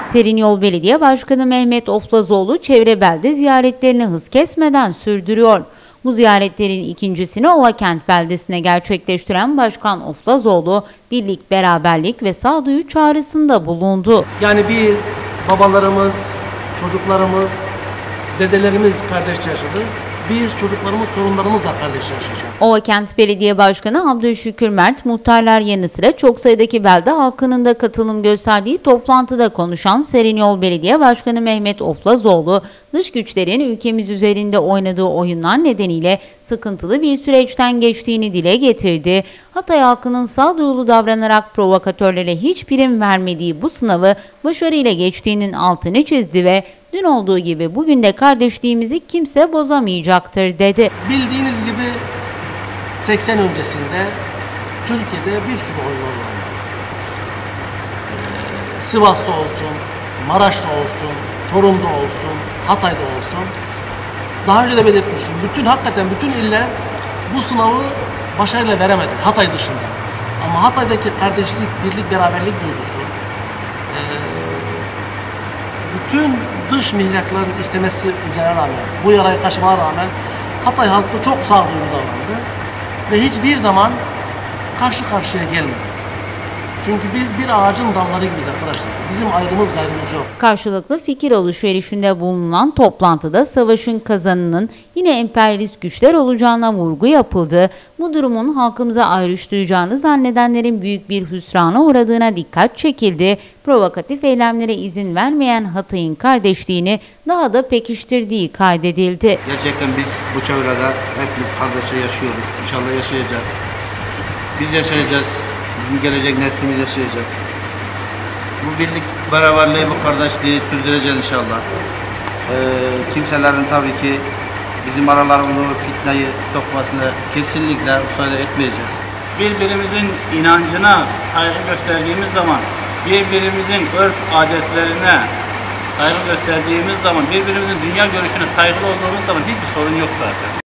Serinyol Belediye Başkanı Mehmet Oflazoğlu çevre belde ziyaretlerini hız kesmeden sürdürüyor. Bu ziyaretlerin ikincisini Ovakent beldesine gerçekleştiren Başkan Oflazoğlu, birlik, beraberlik ve sağduyu çağrısında bulundu. Yani biz, babalarımız, çocuklarımız, dedelerimiz kardeşçe yaşadı. Biz çocuklarımız, torunlarımızla kardeşçe yaşayacağız. Ovakent Belediye Başkanı Abdülşükür Mert, muhtarlar yanı sıra çok sayıdaki belde halkının da katılım gösterdiği toplantıda konuşan Serinyol Belediye Başkanı Mehmet Oflazoğlu, dış güçlerin ülkemiz üzerinde oynadığı oyunlar nedeniyle sıkıntılı bir süreçten geçtiğini dile getirdi. Hatay halkının sağduyulu davranarak provokatörlere hiç prim vermediği bu sınavı başarıyla geçtiğinin altını çizdi ve dün olduğu gibi bugün de kardeşliğimizi kimse bozamayacaktır dedi. Bildiğiniz gibi 80 öncesinde Türkiye'de bir sürü oyunlar var. Sivas'ta olsun, Maraş'ta olsun, Çorum'da olsun, Hatay'da olsun. Daha önce de belirtmiştim. Hakikaten bütün iller bu sınavı başarıyla veremedi. Hatay dışında. Ama Hatay'daki kardeşlik, birlik, beraberlik duygusu, bütün dış mihrakların istemesi üzerine rağmen, bu yarayı taşımana rağmen Hatay halkı çok sağduyulu davrandı ve hiçbir zaman karşı karşıya gelmedi. Çünkü biz bir ağacın dalları gibiyiz arkadaşlar. Bizim ayrımız gayrımız yok. Karşılıklı fikir alışverişinde bulunan toplantıda savaşın kazanının yine emperyalist güçler olacağına vurgu yapıldı. Bu durumun halkımıza ayrıştıracağını zannedenlerin büyük bir hüsrana uğradığına dikkat çekildi. Provokatif eylemlere izin vermeyen Hatay'ın kardeşliğini daha da pekiştirdiği kaydedildi. Gerçekten biz bu çevrede hepimiz kardeşçe yaşıyoruz. İnşallah yaşayacağız. Biz yaşayacağız. Bizim gelecek neslimiz yaşayacak. Bu birlik, beraberliği, bu kardeşliği sürdüreceğiz inşallah. Kimselerin tabii ki bizim aralarımızda fitneyi sokmasına kesinlikle müsaade etmeyeceğiz. Birbirimizin inancına saygı gösterdiğimiz zaman, birbirimizin örf adetlerine saygı gösterdiğimiz zaman, birbirimizin dünya görüşüne saygılı olduğumuz zaman hiçbir sorun yok zaten.